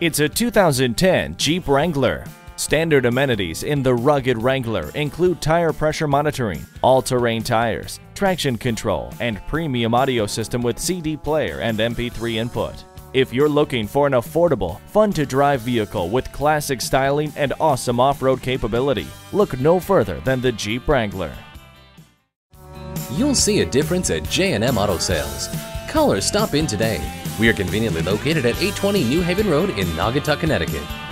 It's a 2010 Jeep Wrangler. Standard amenities in the rugged Wrangler include tire pressure monitoring, all-terrain tires, traction control, and premium audio system with CD player and MP3 input. If you're looking for an affordable, fun-to-drive vehicle with classic styling and awesome off-road capability, look no further than the Jeep Wrangler. You'll see a difference at J M Auto Sales. Call or stop in today. We are conveniently located at 820 New Haven Road in Naugatuck, Connecticut.